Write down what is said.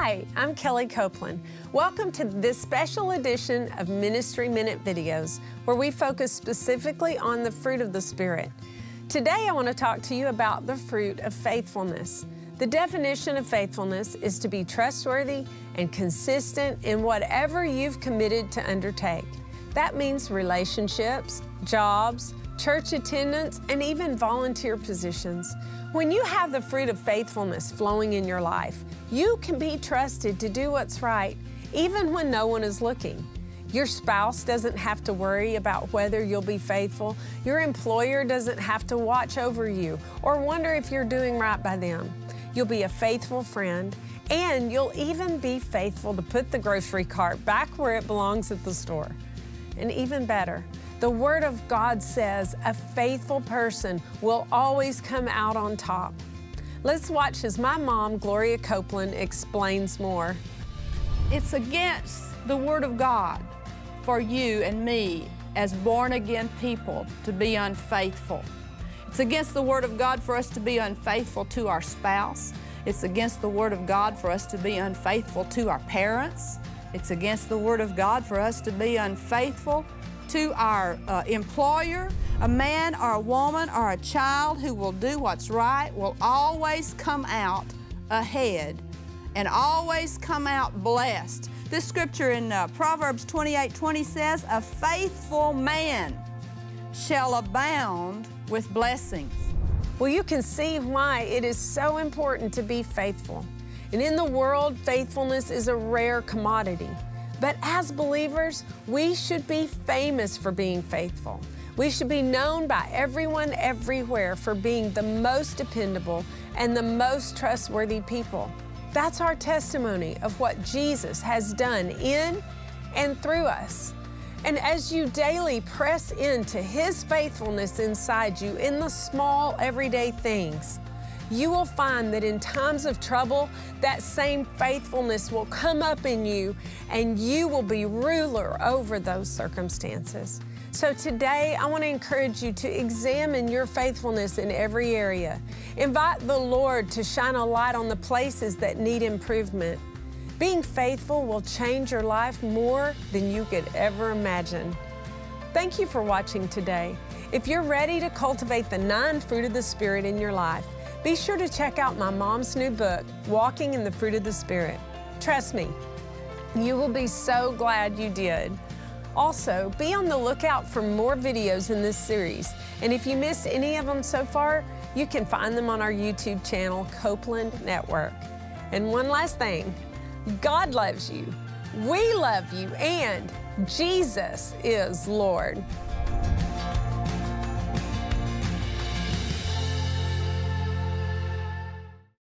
Hi, I'm Kelly Copeland. Welcome to this special edition of Ministry Minute videos, where we focus specifically on the fruit of the Spirit. Today, I want to talk to you about the fruit of faithfulness. The definition of faithfulness is to be trustworthy and consistent in whatever you've committed to undertake. That means relationships, jobs, church attendance, and even volunteer positions. When you have the fruit of faithfulness flowing in your life, you can be trusted to do what's right, even when no one is looking. Your spouse doesn't have to worry about whether you'll be faithful. Your employer doesn't have to watch over you or wonder if you're doing right by them. You'll be a faithful friend, and you'll even be faithful to put the grocery cart back where it belongs at the store. And even better, the Word of God says a faithful person will always come out on top. Let's watch as my mom, Gloria Copeland, explains more. It's against the Word of God for you and me as born-again people to be unfaithful. It's against the Word of God for us to be unfaithful to our spouse. It's against the Word of God for us to be unfaithful to our parents. It's against the Word of God for us to be unfaithful to our employer. A man or a woman or a child who will do what's right will always come out ahead and always come out blessed. This scripture in Proverbs 28:20 says, "A faithful man shall abound with blessings." Well, you can see why it is so important to be faithful. And in the world, faithfulness is a rare commodity. But as believers, we should be famous for being faithful. We should be known by everyone everywhere for being the most dependable and the most trustworthy people. That's our testimony of what Jesus has done in and through us. And as you daily press into His faithfulness inside you in the small, everyday things, you will find that in times of trouble, that same faithfulness will come up in you and you will be ruler over those circumstances. So today, I want to encourage you to examine your faithfulness in every area. Invite the Lord to shine a light on the places that need improvement. Being faithful will change your life more than you could ever imagine. Thank you for watching today. If you're ready to cultivate the 9 fruit of the Spirit in your life, be sure to check out my mom's new book, Walking in the Fruit of the Spirit. Trust me, you will be so glad you did. Also, be on the lookout for more videos in this series. And if you missed any of them so far, you can find them on our YouTube channel, Copeland Network. And one last thing, God loves you, we love you, and Jesus is Lord.